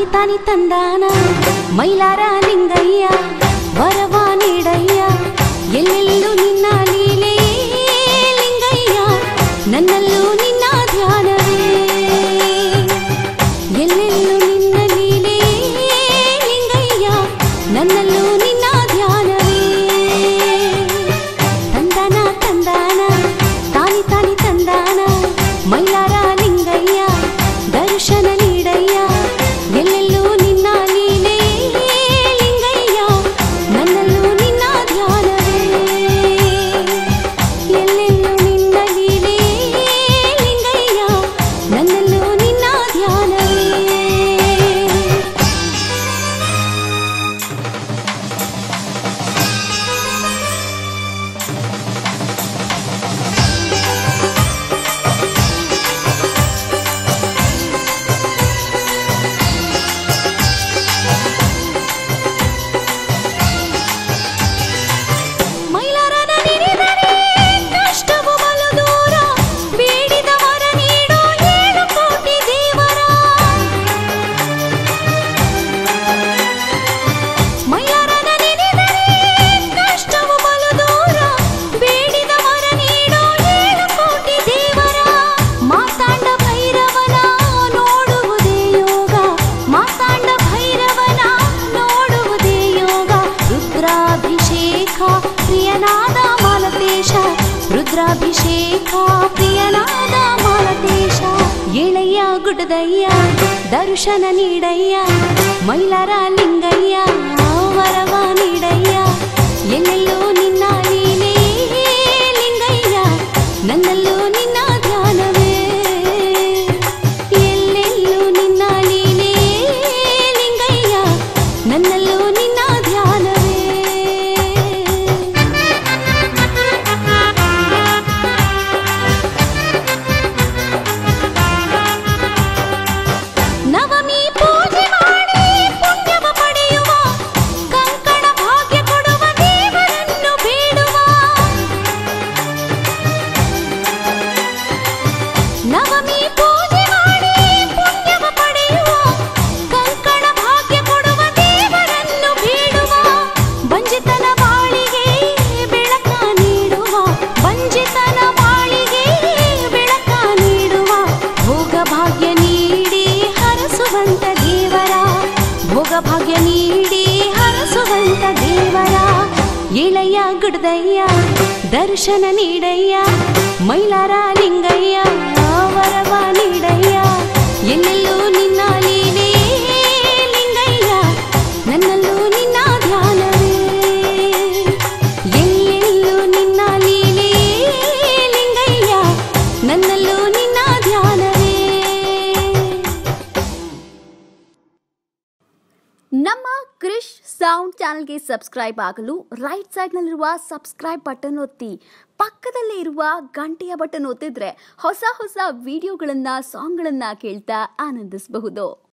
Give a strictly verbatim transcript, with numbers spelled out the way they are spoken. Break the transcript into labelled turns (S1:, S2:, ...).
S1: ತಾನಿ ತಾನಿ ತಂದಾನ ಮೈಲಾರ ಲಿಂಗಯ್ಯ ವರವ ನೀಡಯ್ಯ ಎಲ್ಲೆಲ್ಲೂ ನಿನ್ನ ಲೀಲೆ ಲಿಂಗಯ್ಯ ನನ್ನಲ್ಲೂ ನಿನ್ನ ಧ್ಯಾನವೇ ಎಲ್ಲೆಲ್ಲೂ ನಿನ್ನ ಲೀಲೆ ಲಿಂಗಯ್ಯ ನನ್ನಲ್ಲೂ ನಿನ್ನ ಧ್ಯಾನವೇ ತಂದಾನ ತಂದಾನ ತಾನಿ ತಾನಿ ತಂದಾನ ಮೈಲಾರ ಲಿಂಗಯ್ಯ ದರ್ಶನ ನೀಡಯ್ಯ ಎಲ್ಲೆಲ್ಲೂ ನಿನ್ನ ಲೀಲೆ ಲಿಂಗಯ್ಯ ನನ್ನಲ್ಲೂ ನಿನ್ನ ಧ್ಯಾನವೇ ಎಲ್ಲೆಲ್ಲೂ ನಿನ್ನ ಲೀಲೆ ಲಿಂಗಯ್ಯ ನನ್ನಲ್ಲೂ ನಿನ್ನ ಧ್ಯಾನವೇ ರುದ್ರಾಭಿಷೇಕ ಪ್ರಿಯನಾದ ಮಾಲತೇಶ ಏಳಯ್ಯ ಗುಡ್ಡದಯ್ಯ ದರ್ಶನ ನೀಡಯ್ಯ ಮೈಲಾರ ಲಿಂಗಯ್ಯ ವರವ ನೀಡಯ್ಯ ಎಲ್ಲೆಲ್ಲೂ ನಿನ್ನ ಲೀಲೆ ಲಿಂಗಯ್ಯ ನನ್ನಲ್ಲೂ ನಿನ್ನ ಧ್ಯಾನವೇ ಎಲ್ಲೆಲ್ಲೂ ನಿನ್ನ ಲೀಲೆ ಲಿಂಗಯ್ಯ ನನ್ನಲ್ಲೂ ನಿನ್ನ ಧ್ಯಾನವೇ ಭಾಗ್ಯ ನೀಡಿ ಹರಸುವಂತ ದೇವರ ಏಳಯ್ಯ ಗುಡ್ಡದಯ್ಯ ದರ್ಶನ ನೀಡಯ್ಯ ಮೈಲಾರ ಲಿಂಗಯ್ಯ ವರವ ನೀಡಯ್ಯ ಎಲ್ಲೆಲ್ಲೂ ನಿನ್ನ ಲೀಲೆ ಲಿಂಗಯ್ಯ ನನ್ನಲ್ಲೂ ನಿನ್ನ ಧ್ಯಾನವೇ ಎಲ್ಲೆಲ್ಲೂ ನಿನ್ನ ಲೀಲೆ ಲಿಂಗಯ್ಯ ನನ್ನಲ್ಲೂ ನಿನ್ನ ಧ್ಯಾನವೇ
S2: ನಮ್ಮ ಕ್ರಿಶ್ ಸೌಂಡ್ ಚಾನೆಲ್ಗೆ ಸಬ್ಸ್ಕ್ರೈಬ್ ಆಗಲು ರೈಟ್ ಸೈಡ್ನಲ್ಲಿರುವ ಸಬ್ಸ್ಕ್ರೈಬ್ ಬಟನ್ ಒತ್ತಿ ಪಕ್ಕದಲ್ಲೇ ಇರುವ ಗಂಟೆಯ ಬಟನ್ ಒತ್ತಿದ್ರೆ ಹೊಸ ಹೊಸ ವಿಡಿಯೋಗಳನ್ನು ಸಾಂಗ್ಗಳನ್ನು ಕೇಳ್ತಾ ಆನಂದಿಸಬಹುದು.